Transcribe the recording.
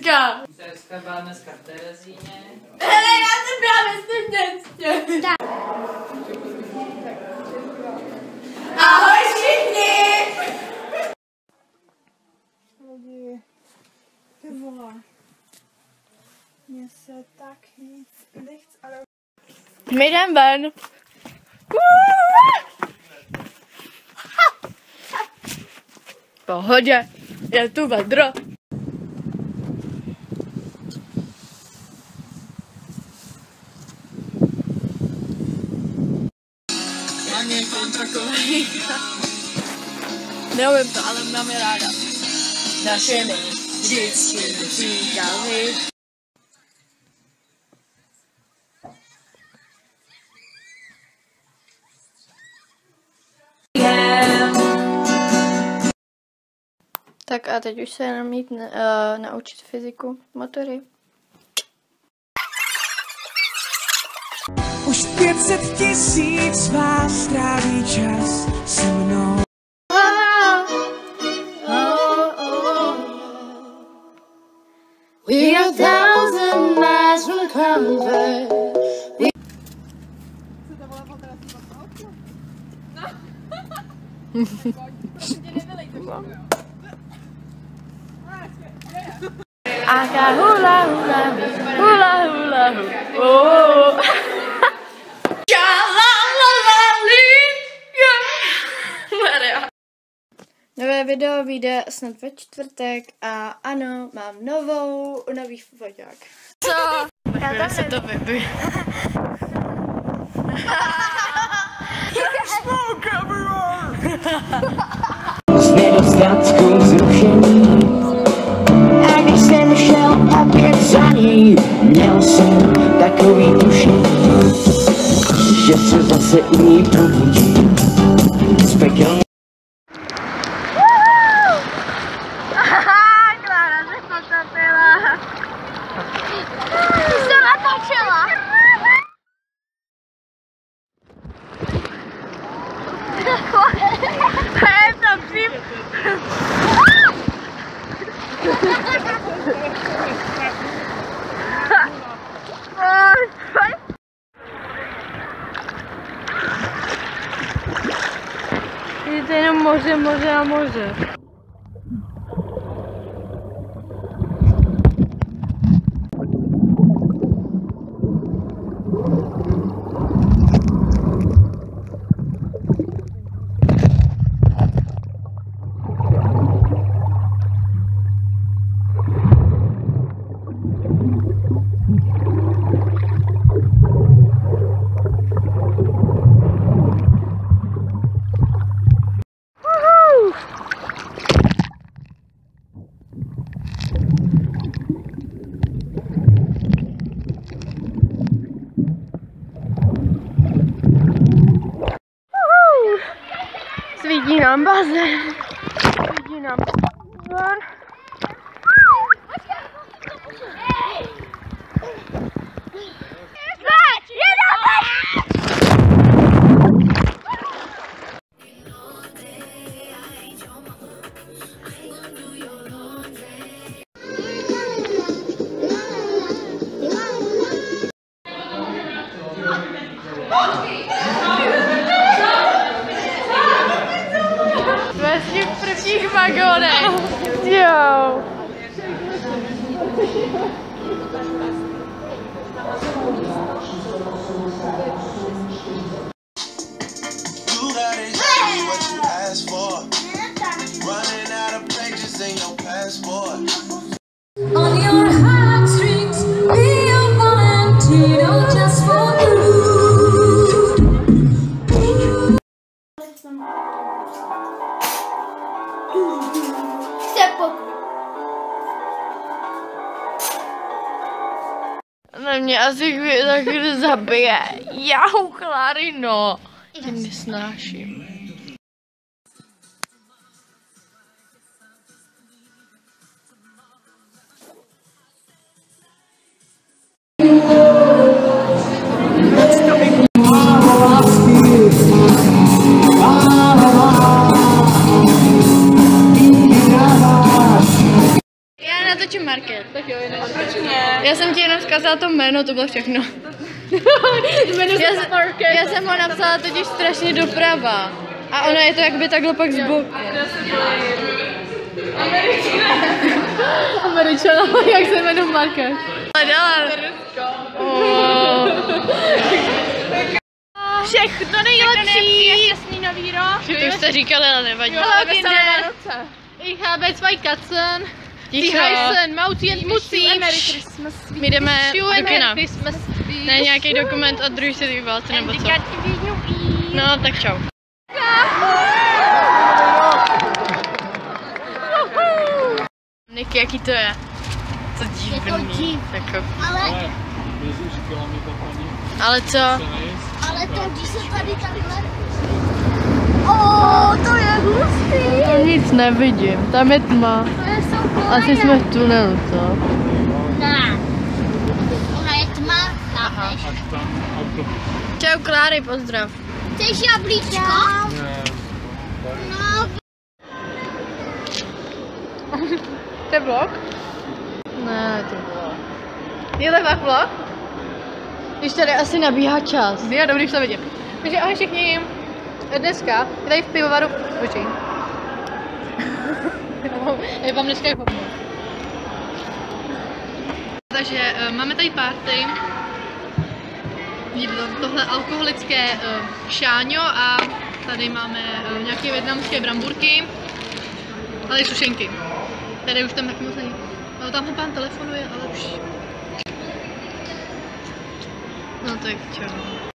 dneska? Dneska byla dneska v Terezíně. Hele, já jsem právě studenstě. Ahoj všichni! Lidi, ty vole. Mně se tak nic nechce, ale... My jdem ven. V pohodě, je tu vedro. Neumím to, ale mám je ráda. Naše my vždycky říkali. Tak a teď už se jenom jít naučit fyziku motory. Už 500 000 vás stráví čas se mnou. We are 1,000 miles from comfort. Aka hula hula hula hula oh. Nové video vyjde snad ve čtvrtek a ano, mám nový foťák. Co? Já tam se to vyby. Z nedostatku vzrušení. A když jsem šel opět za ní, měl jsem takový tušení, že se zase u ní probudím z pekel. Klára se potopila. Ty se natočila. Je to přím. Je to jenom moře, moře a moře. Svítí nám bazén. Svítí nám bazén. Vlastně v prvních vagónech. Jo. On your heartstrings, be a Valentino just for you. Na mě asi za chvíli zabije. Jau, Kláry, no. Tě nesnáším. Já natočím Marka. market. Tak jo, proč ne? Já jsem ti jenom vzkazala to jméno, to bylo všechno. Já jsem ho napsala totiž strašně doprava. A ona je to jakby takhle pak z boku. Američana, jak se jmenuje market? Všechno nejlepší! Šťastný nový rok! To už jste říkali, ale nevadí. Ich habe zwei Katzen. Die Ticho. heißen Mauti and Muci. My jdeme do kina. Christmas. Ne, nějaký dokument o druhé světové válce nebo co? No, tak čau. Niky, jaký to je? To divný. Jako. Ale co? Ale to, když se tady takhle... to je hustý! To nic nevidím, tam je tma. To je soukole. Asi jsme v tunelu, co? Ne. Ona je tma, chápeš? Čau Kláry, pozdrav. Chceš jablíčko? No, To je vlog? Ne, to bylo. Je to fakt vlog? Když tady asi nabíhá čas. Jo, dobrý, už to vidím. Takže ahoj všichni. Dneska je tady v pivovaru... Počkej. Já vám dneska je popnu. Takže máme tady party. Tohle alkoholické šáňo a tady máme nějaké vietnamské bramburky. Tady sušenky. Tady už tam taky moc není. No tamhle pán telefonuje, ale už... No tak čau.